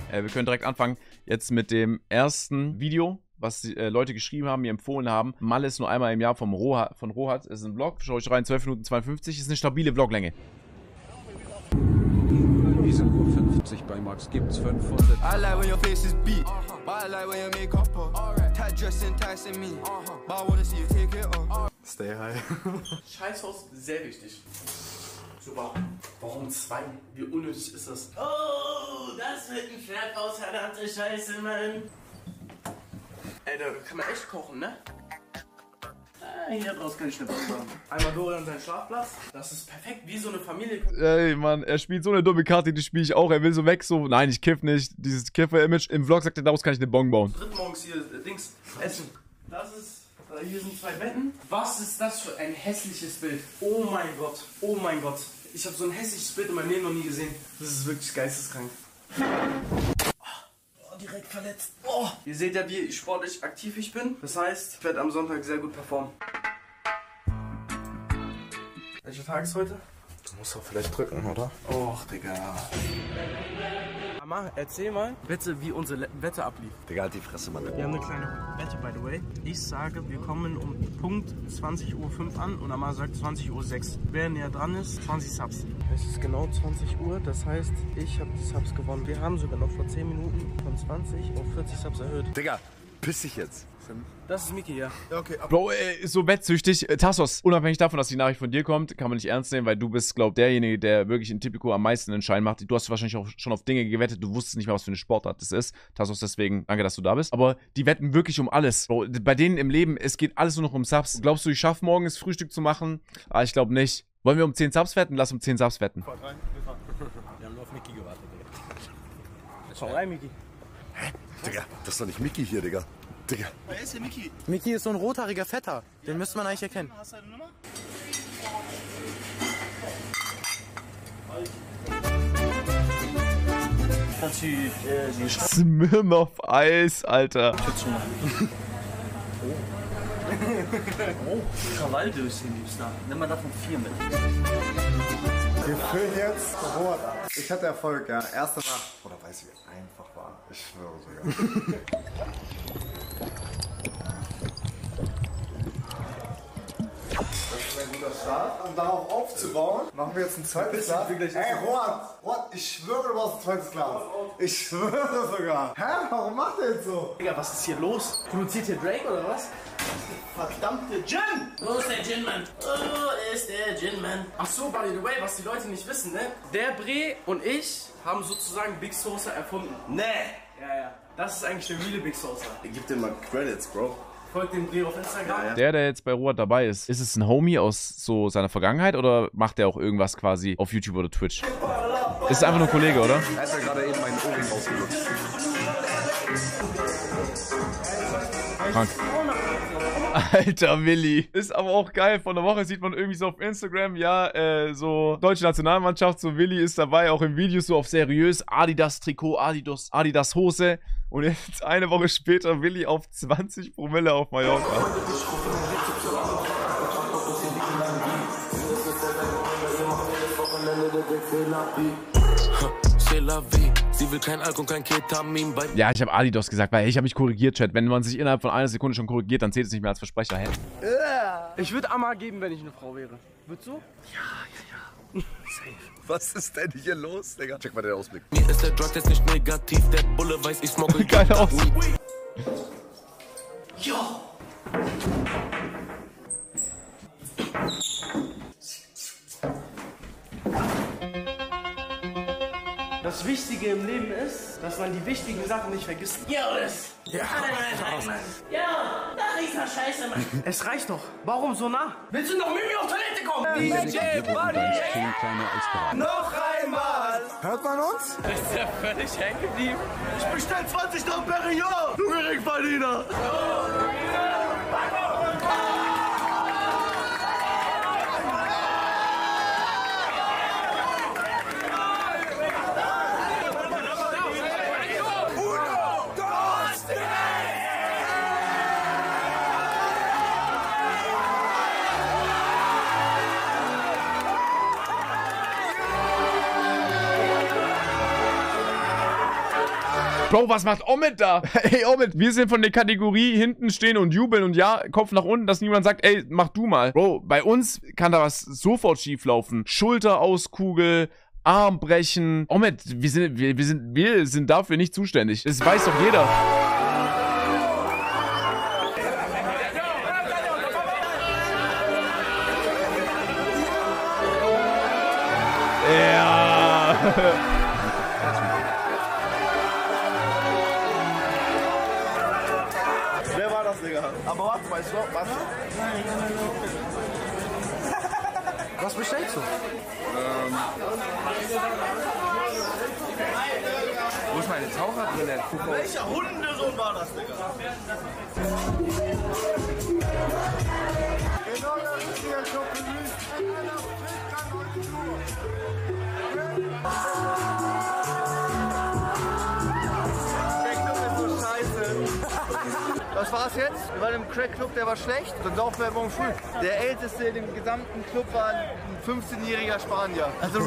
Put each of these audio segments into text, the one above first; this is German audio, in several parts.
Wir können direkt anfangen jetzt mit dem ersten Video, was die Leute geschrieben haben, mir empfohlen haben. Malle ist nur einmal im Jahr von Rohat. Ist ein Vlog. Schaut euch rein, 12 Minuten 52. Ist eine stabile Vloglänge. Diese Uhr 50 bei Max gibt's 500. I like when your face is beat, but I like when you make up. Tight dress enticing me, but I wanna see you take it off. Stay high. Scheißhaus, sehr wichtig. Super. Warum 2? Wie unnötig ist das? Oh, das wird ein Schreibhaus, verdammte Scheiße, Mann. Ey, da kann man echt kochen, ne? Ah, hier draus kann ich eine Bombe machen. Einmal Dorian seinen Schlafplatz. Das ist perfekt, wie so eine Familie. Ey, Mann, er spielt so eine dumme Karte, die spiele ich auch. Er will so weg, so, nein, ich kiff nicht. Dieses Kiffer-Image. Im Vlog sagt er, daraus kann ich eine Bon bauen. Drittmorgens hier, Dings, essen. Das ist, hier sind 2 Betten. Was ist das für ein hässliches Bild? Oh mein Gott, oh mein Gott. Ich habe so ein hässliches Bild in meinem Leben noch nie gesehen. Das ist wirklich geisteskrank. Direkt verletzt. Oh. Ihr seht ja, wie sportlich aktiv ich bin. Das heißt, ich werde am Sonntag sehr gut performen. Welcher Tag ist heute? Du musst doch vielleicht drücken, oder? Och, Digga. Mama, erzähl mal bitte, wie unsere Wette ablief. Digga, halt die Fresse, Mann. Wir haben eine kleine Wette, by the way. Ich sage, wir kommen um Punkt 20:05 Uhr an und Amar sagt 20:06 Uhr. Wer näher dran ist, 20 Subs. Es ist genau 20 Uhr, das heißt, ich habe die Subs gewonnen. Wir haben sogar noch vor 10 Minuten von 20 auf 40 Subs erhöht. Digga, piss dich jetzt. Das ist Miki, ja. Ja, okay. Bro, ist so wettsüchtig. Tassos, unabhängig davon, dass die Nachricht von dir kommt, kann man nicht ernst nehmen, weil du bist, glaub, derjenige, der wirklich in Tipico am meisten einen Schein macht. Du hast wahrscheinlich auch schon auf Dinge gewettet, du wusstest nicht mehr, was für eine Sportart das ist. Tassos, deswegen danke, dass du da bist. Aber die wetten wirklich um alles. Bro, bei denen im Leben, es geht alles nur noch um Subs. Glaubst du, ich schaffe morgen das Frühstück zu machen? Ah, ich glaube nicht. Wollen wir um 10 Subs wetten? Lass um 10 Subs wetten. Wir haben nur auf Miki gewartet, Digga. Schau rein, Miki. Hä? Digga, das ist doch nicht Miki hier, Digga. Digga. Wer ist der Miki? Miki ist so ein rothaariger Vetter. Den müsste man eigentlich erkennen. Hast du deine Nummer? Kannst du die Smirnoff Eis, Alter. Oh, Krawalldöschen liebst du. Nimm mal davon 4 mit. Wir füllen jetzt Rot ab. Ich hatte Erfolg, ja. Erste Nacht. Oder weiß ich, wie einfach war. Ich schwöre sogar. Das ist ein guter Start. Um darauf aufzubauen, machen wir jetzt ein zweites Glas. Ey, Rot, ich schwöre, du brauchst ein zweites Glas. Ich schwöre sogar. Hä? Warum macht er jetzt so? Digga, was ist hier los? Produziert hier Drake oder was? Verdammte Gin! Wo ist der Gin, Mann? Wo ist der Gin, Mann? Ach so, by the way, was die Leute nicht wissen, ne? Der Bre und ich haben sozusagen Big Sosa erfunden. Nee! Ja. Das ist eigentlich der reale Big Sosa. Gib dir mal Credits, Bro. Folgt dem Bre auf Instagram. Ja. Der jetzt bei Rohat dabei ist es ein Homie aus so seiner Vergangenheit oder macht der auch irgendwas quasi auf YouTube oder Twitch? Ist einfach nur ein Kollege, oder? Er hat ja gerade eben meinen Ohrring ausgelutzt. Krank. Alter, Willi. Ist aber auch geil. Vor einer Woche sieht man irgendwie so auf Instagram, ja, so deutsche Nationalmannschaft, so Willi ist dabei, auch im Video so auf seriös. Adidas-Trikot, Adidas-Hose. Und jetzt eine Woche später Willi auf 20 Promille auf Mallorca. Sie will kein Alkohol, kein Ketamin. Ja, ich habe Adidas gesagt, weil ich habe mich korrigiert, Chat. Wenn man sich innerhalb von einer Sekunde schon korrigiert, dann zählt es nicht mehr als Versprecher. Hä? Ich würde Amar geben, wenn ich eine Frau wäre. Würdest du? Ja. Safe. Was ist denn hier los, Digga? Check mal den Ausblick. Mir ist der Drug jetzt nicht negativ. Der Bulle weiß, ich smoggle. Geiler Ausblick. Jo! Das Wichtige im Leben ist, dass man die wichtigen Sachen nicht vergisst. Joris! Ja, ja, da riecht nach Scheiße, Mann. Es reicht doch. Warum so nah? Willst du noch mit mir auf Toilette kommen? DJ Buddy! Noch einmal! Hört man uns? Ist der völlig hängen geblieben? Ich bestell 20 nach Perignon! Du Geringverdiener! Bro, was macht Omid da? Ey, Omid, wir sind von der Kategorie hinten stehen und jubeln und ja, Kopf nach unten, dass niemand sagt, ey, mach du mal. Bro, bei uns kann da was sofort schief laufen. Schulter auskugel, Arm brechen. Omid, wir sind dafür nicht zuständig. Das weiß doch jeder. Ja. Wer war das, Digga? Aber warte mal, was? Was bestellst du? Wo ist meine Taucherbrille? Welcher Hundesohn war das, Digga? Genau das ist hier schon Was war's jetzt? Wir waren im Crack-Club, der war schlecht. Dann laufen wir morgen früh. Der älteste in dem gesamten Club war ein 15-jähriger Spanier. Also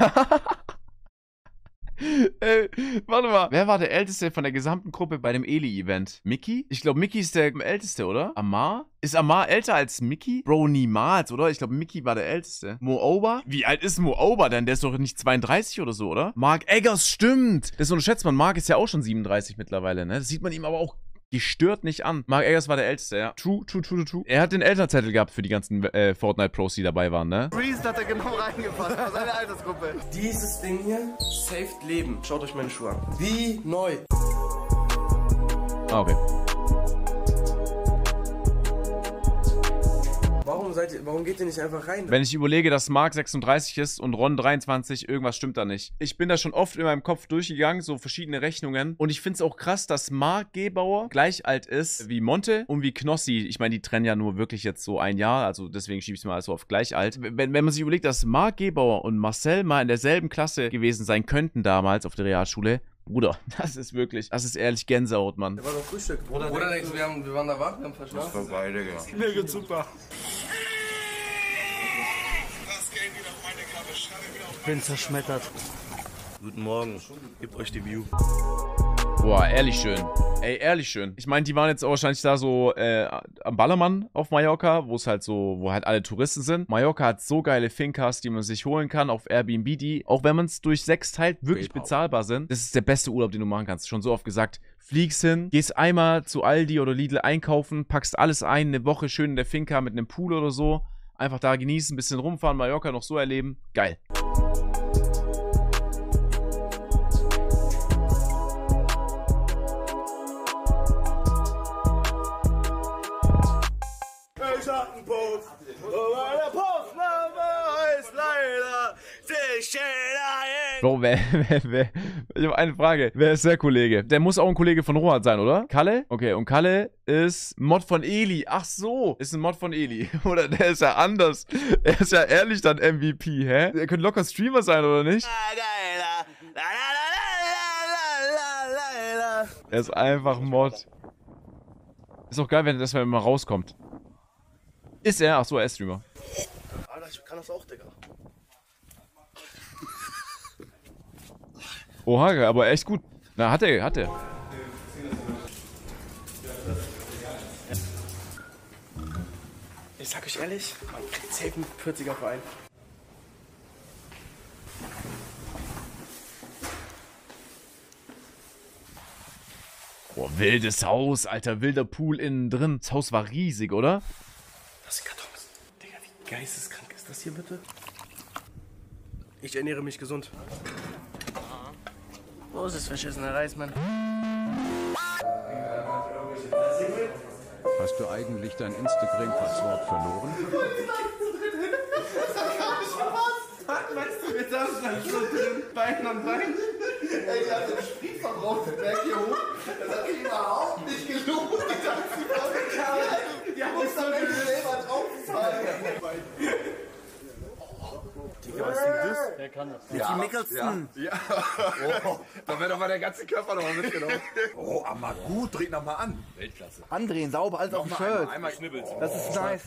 Ey, warte mal. Wer war der Älteste von der gesamten Gruppe bei dem Eli-Event? Mickey? Ich glaube, Mickey ist der Älteste, oder? Amar? Ist Amar älter als Mickey? Bro, niemals, oder? Ich glaube, Mickey war der Älteste. Mo Ober? Wie alt ist Mo Ober denn? Der ist doch nicht 32 oder so, oder? Mark Eggers, stimmt. Das unterschätzt man. Mark ist ja auch schon 37 mittlerweile, ne? Das sieht man ihm aber auch gestört nicht an. Mark Eggers war der Älteste, ja. True. Er hat den Elternzettel gehabt für die ganzen Fortnite-Pros, die dabei waren, ne? Reason hat er genau reingepasst. Das ist eine Altersgruppe. Dieses Ding hier saved Leben. Schaut euch meine Schuhe an. Wie neu. Ah, okay. Warum geht ihr nicht einfach rein? Wenn ich überlege, dass Mark 36 ist und Ron 23, irgendwas stimmt da nicht. Ich bin da schon oft in meinem Kopf durchgegangen, so verschiedene Rechnungen. Und ich finde es auch krass, dass Mark Gebauer gleich alt ist wie Monte und wie Knossi. Ich meine, die trennen ja nur wirklich jetzt so ein Jahr, also deswegen schiebe ich es mal so auf gleich alt. Wenn man sich überlegt, dass Mark Gebauer und Marcel mal in derselben Klasse gewesen sein könnten damals auf der Realschule, Bruder, das ist ehrlich Gänsehaut, Mann. Da war doch Frühstück. Bruder, denkst du, wir waren da wach, wir haben verschlafen? Das ist vorbei, Digga. Mir geht's super. Ich bin zerschmettert. Guten Morgen, gebt euch die View. Boah, ehrlich schön. Ey, ehrlich schön. Ich meine, die waren jetzt auch wahrscheinlich da so am Ballermann auf Mallorca, wo halt alle Touristen sind. Mallorca hat so geile Fincas, die man sich holen kann auf Airbnb, die, auch wenn man es durch 6 teilt, wirklich bezahlbar sind. Das ist der beste Urlaub, den du machen kannst. Schon so oft gesagt. Fliegst hin, gehst einmal zu Aldi oder Lidl einkaufen, packst alles ein, eine Woche schön in der Finca mit einem Pool oder so. Einfach da genießen, ein bisschen rumfahren, Mallorca noch so erleben. Geil. Ich hab einen Post, aber der Postname ist leider Bro, ich habe eine Frage. Wer ist der Kollege? Der muss auch ein Kollege von Rohat sein, oder? Kalle? Okay, und Kalle ist Mod von Eli. Ach so, ist ein Mod von Eli. Oder der ist ja anders. Er ist ja ehrlich dann MVP, hä? Der könnte locker Streamer sein, oder nicht? Er ist einfach Mod. Ist auch geil, wenn das mal rauskommt. Ist er? Ach so, er ist Streamer. Alter, ich kann das auch, Digga. Oha, aber echt gut. Na, hat er. Ich sag euch ehrlich, man kriegt safe einen 40er Verein. Boah, wildes Haus, Alter, wilder Pool innen drin. Das Haus war riesig, oder? Das sind Kartons. Digga, wie geisteskrank ist das hier bitte? Ich ernähre mich gesund. Wo ist das verschissene Reis, Mann? Hast du eigentlich dein Instagram-Passwort verloren? Meinst du, wir saßen dann so drin, Bein an Bein? Ey, die hat den Sprit verbraucht, den Berg hier hoch. Das hat sich überhaupt nicht gelohnt. Die haben uns damit selber draufgefallen. Digga, was ist denn das? Wer kann das? Nicky Mickelson. Ja. Oh, da wäre doch mal der ganze Körper nochmal mitgenommen. Oh, aber gut, dreht nochmal an. Weltklasse. Andrehen, sauber, alles auf dem Shirt. Einmal schnibbeln. Das ist nice.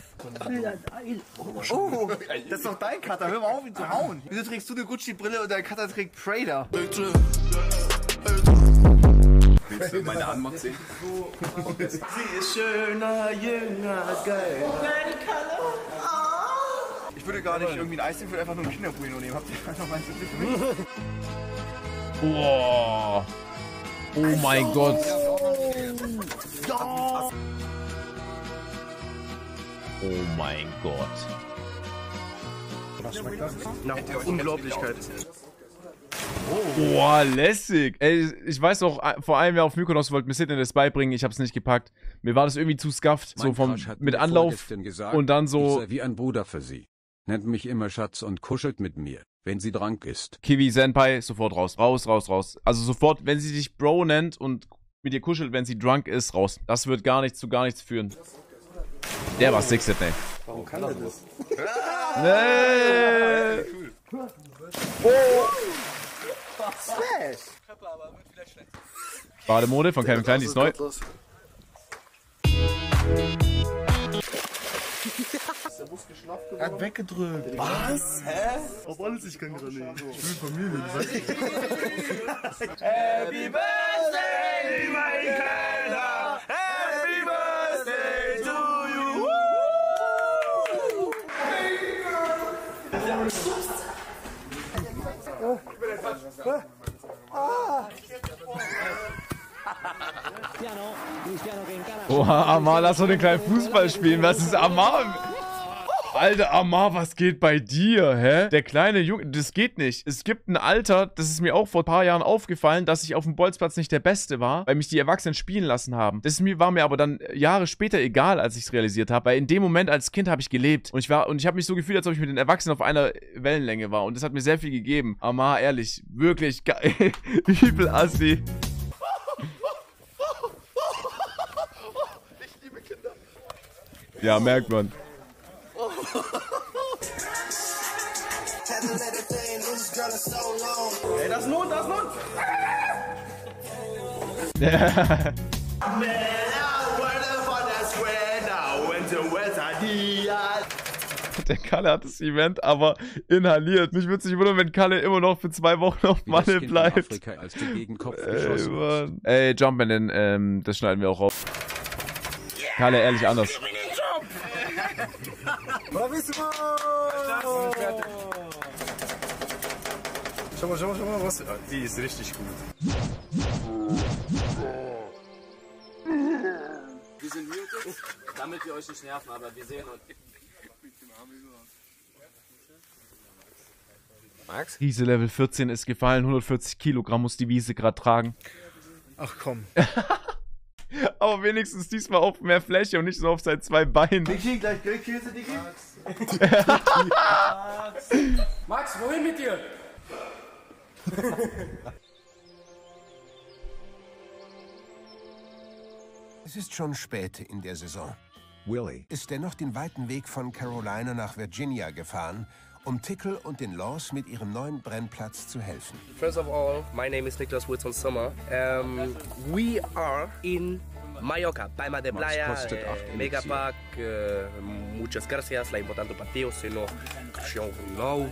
Oh, das ist doch dein Cutter. Hör mal auf, ihn zu hauen. Wieso trägst du eine Gucci-Brille und dein Cutter trägt Prada? Willst du meine Anmach sehen? Sie ist schöner, jünger, geil. Ich würde gar nicht irgendwie ein Eis nehmen, ich würde einfach nur ein Kinderbueno nehmen. Habt ihr einfach meins für mich? Boah. Oh mein Gott. Ja. Oh mein Gott. Was schmeckt das? Nach der Unglaublichkeit. Boah, lässig. Ey, ich weiß noch, vor einem Jahr auf Mykonos wollte mir Sidney das beibringen, ich hab's nicht gepackt. Mir war das irgendwie zu scuffed, so vom mit Anlauf gesagt, und dann so. Ich sei wie ein Bruder für sie. Nennt mich immer Schatz und kuschelt mit mir, wenn sie drank ist. Kiwi Senpai, sofort raus. Raus, raus, raus. Also sofort, wenn sie dich Bro nennt und mit dir kuschelt, wenn sie drunk ist, raus. Das wird gar nichts zu gar nichts führen. Der war sick, Sidney. Warum kann er das? Nee. Oh! Smash! Bademode von Kevin Klein, die ist neu. Er hat weggedrückt. Was? Hä? Auf alles, ich kann gerade nicht. Ich will Familie. Happy Birthday, mein Kleiner! Happy Birthday to you! Oha, Amar, lass doch den kleinen Fußball spielen. Was ist Amar? Alter, Amar, was geht bei dir, hä? Der kleine Junge, das geht nicht. Es gibt ein Alter, das ist mir auch vor ein paar Jahren aufgefallen, dass ich auf dem Bolzplatz nicht der Beste war, weil mich die Erwachsenen spielen lassen haben. Das war mir aber dann Jahre später egal, als ich es realisiert habe, weil in dem Moment als Kind habe ich gelebt. Und ich habe mich so gefühlt, als ob ich mit den Erwachsenen auf einer Wellenlänge war. Und das hat mir sehr viel gegeben. Amar, ehrlich, wirklich geil. Übel assi. Ich liebe Kinder. Ja, merkt man. Ey, das ist Not, das ist Not! Der Kalle hat das Event aber inhaliert. Mich würde es nicht wundern, wenn Kalle immer noch für 2 Wochen auf Malle bleibt. Als der Gegenkopf geschossen ist. Ey, Jumpman, das schneiden wir auch raus. Kalle, ehrlich anders. Schau mal, was. Die ist richtig gut. Wir sind muted, damit wir euch nicht nerven, aber wir sehen uns. Max? Wiese Level 14 ist gefallen, 140 Kilogramm muss die Wiese gerade tragen. Ach komm. Aber wenigstens diesmal auf mehr Fläche und nicht so auf seinen 2 Beinen. Dicky, gleich Grillkäse, Dicky. Max, wohin mit dir? Es ist schon spät in der Saison. Willie ist dennoch den weiten Weg von Carolina nach Virginia gefahren, um Tickle und den Laws mit ihrem neuen Brennplatz zu helfen. First of all, my name is Niklas Wilson Sommer. We are in Mallorca, Palma de Playa, Megapark. Muchas gracias, la importante partido, sino Cristiano Ronaldo.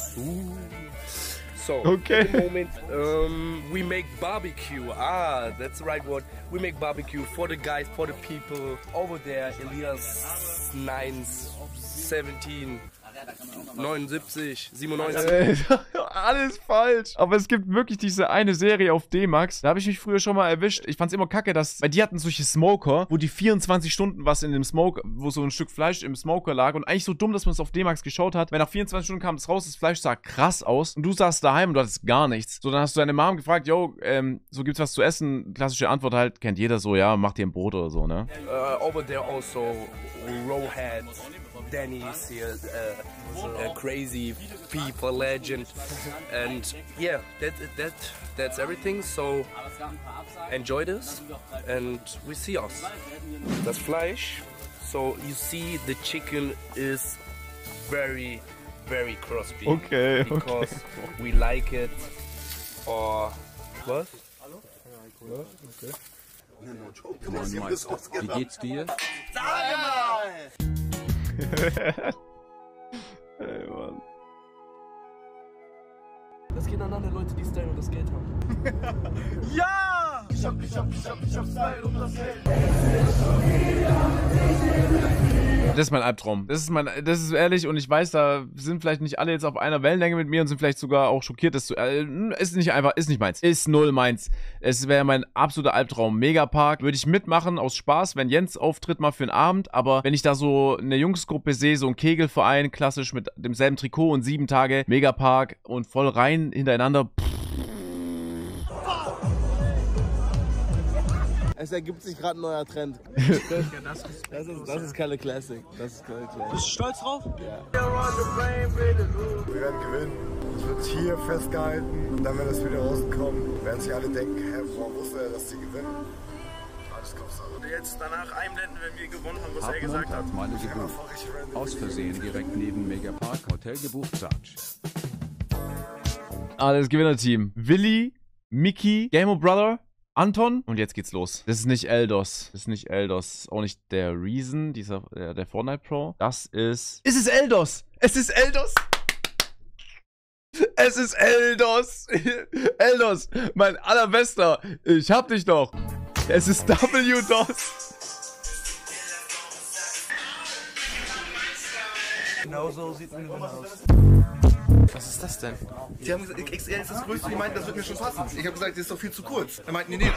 So, okay. at the moment, we make barbecue. Ah, that's the right word. We make barbecue for the guys, for the people over there. Elias 9, 17, 79, 97. Alles falsch. Aber es gibt wirklich diese eine Serie auf D-Max. Da habe ich mich früher schon mal erwischt. Ich fand's immer kacke, weil die hatten solche Smoker, wo die 24 Stunden was in dem Smoker, wo so ein Stück Fleisch im Smoker lag. Und eigentlich so dumm, dass man es auf D-Max geschaut hat. Weil nach 24 Stunden kam es raus, das Fleisch sah krass aus. Und du saßt daheim und du hattest gar nichts. So, dann hast du deine Mom gefragt, yo, so gibt's was zu essen? Klassische Antwort halt, kennt jeder so, ja, mach dir ein Brot oder so, ne? Over there also, Rowhead, Denny's here, crazy people, legend, and yeah, that's everything. So enjoy this, and we see us. Das Fleisch. So you see, the chicken is very, very crispy. Okay, because we like it. Or what? Okay. Moin Meister, wie geht's dir? Ey, Mann. Das geht an alle Leute, die Style und das Geld haben. Ja! Ich hab Style und das Geld. Das ist mein Albtraum. Das ist ehrlich und ich weiß, da sind vielleicht nicht alle jetzt auf einer Wellenlänge mit mir und sind vielleicht sogar auch schockiert, dass ist nicht meins. Ist null meins. Es wäre mein absoluter Albtraum. Megapark würde ich mitmachen aus Spaß, wenn Jens auftritt mal für einen Abend, aber wenn ich da so eine Jungsgruppe sehe, so ein Kegelverein, klassisch mit demselben Trikot und 7 Tage Megapark und voll rein hintereinander. Es ergibt sich gerade ein neuer Trend. Das ist keine Classic. Bist du stolz drauf? Ja. Wir werden gewinnen. Es wird hier festgehalten und dann, wenn das wieder rauskommt, werden sich alle denken, hä, woran wusste er, dass sie gewinnen? Alles Kopfsache. Und jetzt danach einblenden, wenn wir gewonnen haben, was er gesagt hat. Meine gebucht. Aus Versehen direkt neben Megapark Hotel gebucht, Sarge. Das Gewinnerteam. Willi, Mickey, Game Brother, Anton und jetzt geht's los. Das ist nicht Eldos. Das ist nicht Eldos. Auch nicht der Reason, der Fortnite Pro. Das ist... Es ist Eldos! Es ist Eldos! Es ist Eldos! Eldos, mein allerbester. Ich hab dich doch. Es ist WDOS. Genau so sieht man aus. Was ist das denn? Die haben gesagt, XL ist das Größte, die meinten, das wird mir schon passen. Ich habe gesagt, das ist doch viel zu kurz. Dann meinten die, nee.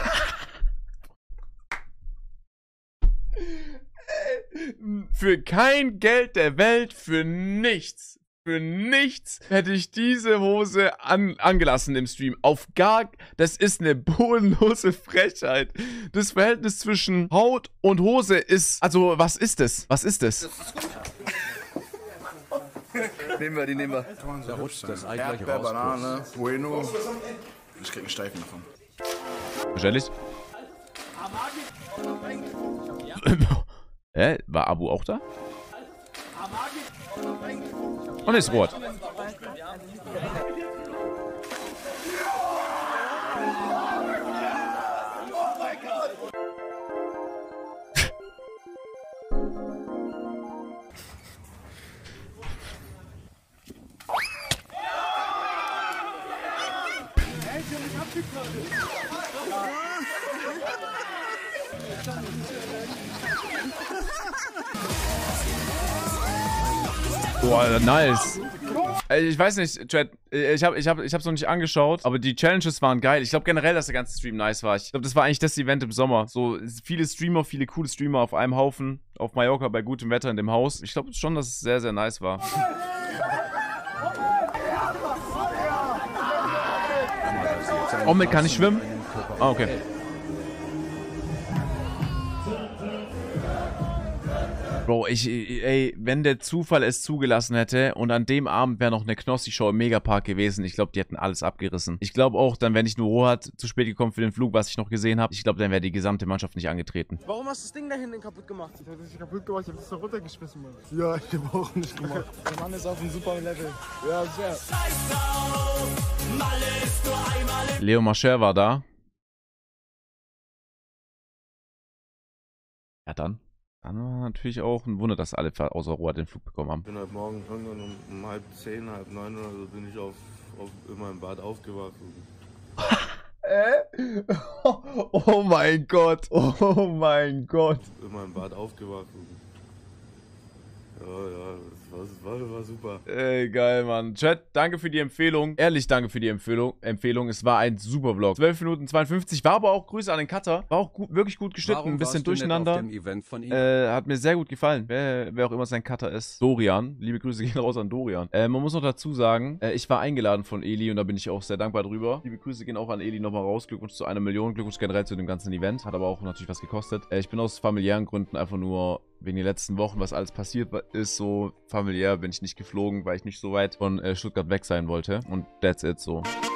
Für kein Geld der Welt, für nichts hätte ich diese Hose angelassen im Stream. Das ist eine bodenlose Frechheit. Das Verhältnis zwischen Haut und Hose ist, also was ist das? Was ist das? Das ist gut. Die nehmen wir. Da rutscht das Ei gleich Erdbeer, raus. Banane, Bueno. Ich krieg einen Steifen davon. Wahrscheinlich. Hä? War Abu auch da? Und ist rot. Boah, nice. Ich weiß nicht, Chat, ich hab's noch nicht angeschaut, aber die Challenges waren geil. Ich glaube generell, dass der ganze Stream nice war. Ich glaube, das war eigentlich das Event im Sommer. So viele Streamer, viele coole Streamer auf einem Haufen, auf Mallorca bei gutem Wetter in dem Haus. Ich glaube schon, dass es sehr, sehr nice war. Omid kann nicht schwimmen? Ah, okay. Bro, ey, wenn der Zufall es zugelassen hätte und an dem Abend wäre noch eine Knossi-Show im Megapark gewesen, ich glaube, die hätten alles abgerissen. Ich glaube auch, dann wäre nicht nur Rohat zu spät gekommen für den Flug, was ich noch gesehen habe. Ich glaube, dann wäre die gesamte Mannschaft nicht angetreten. Warum hast du das Ding da hinten kaputt gemacht? Ich hab das nicht kaputt gemacht, ich hab das da runtergeschmissen, Mann. Ja, ich hab auch nicht gemacht. Der Mann ist auf einem super Level. Ja, sehr. Leo Mascher war da. Ja, dann. Dann war natürlich auch ein Wunder, dass alle außer Rohat den Flug bekommen haben. Ich bin heute Morgen irgendwann um 8:30, 8:30 oder so bin ich in meinem Bad aufgewacht. Oh mein Gott, oh mein Gott. In meinem Bad aufgewacht. Ja, das war super. Ey, geil, Mann. Chat, danke für die Empfehlung. Ehrlich, danke für die Empfehlung. Es war ein super Vlog. 12 Minuten 52. War aber auch Grüße an den Cutter. War auch gut, wirklich gut geschnitten. Warum ein bisschen warst du nicht durcheinander. auf dem Event von ihm? Hat mir sehr gut gefallen. Wer auch immer sein Cutter ist. Dorian. Liebe Grüße gehen raus an Dorian. Man muss noch dazu sagen, ich war eingeladen von Eli und da bin ich auch sehr dankbar drüber. Liebe Grüße gehen auch an Eli nochmal raus. Glückwunsch zu 1 Million. Glückwunsch generell zu dem ganzen Event. Hat aber auch natürlich was gekostet. Ich bin aus familiären Gründen einfach nur wegen den letzten Wochen, was alles passiert ist, so familiär bin ich nicht geflogen, weil ich nicht so weit von Stuttgart weg sein wollte. Und that's it so.